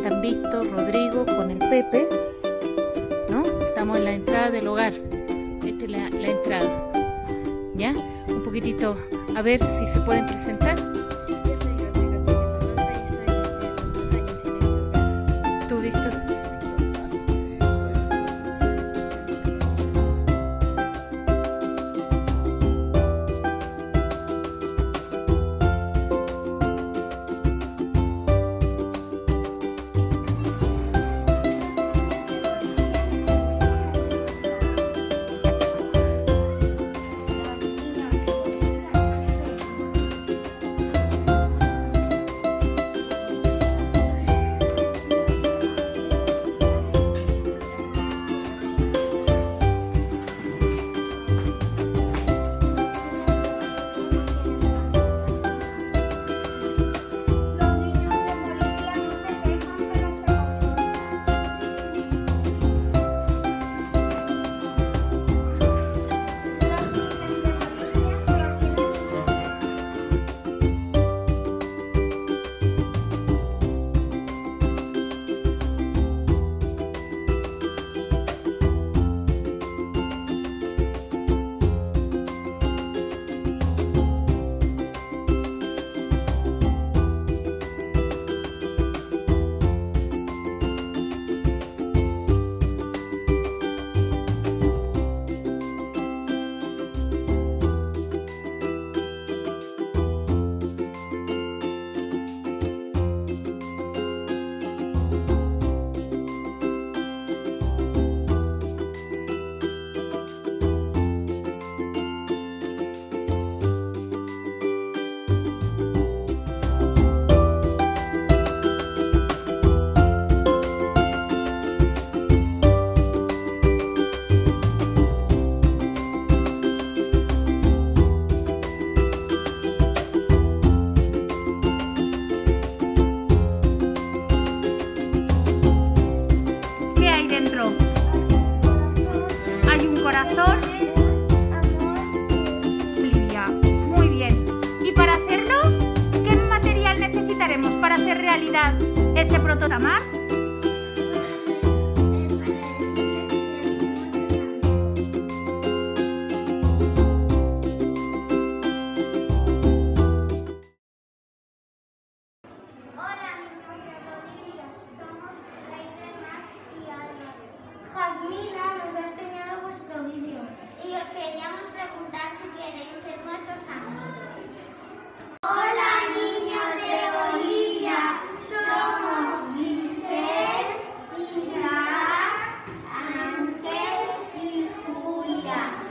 han visto, Rodrigo con el Pepe, ¿no? Estamos en la entrada del hogar. Esta es la entrada. ¿Ya? Un poquitito, a ver si se pueden presentar. Yo soy Rodrigo Mendoza y soy desde los 2 años en este hogar. ¿Tú, Víctor? Corazón. Olivia, muy bien. Y para hacerlo, ¿qué material necesitaremos para hacer realidad ese prototamar? Hola, mi nombre es Olivia. Somos Raíces Mac y Alma. Jazmina nos ha enseñado vuestro vídeo y os queríamos preguntar si queréis ser nuestros amigos. Hola, niños de Bolivia. Somos Giselle, Isaac, Ángel y Julia.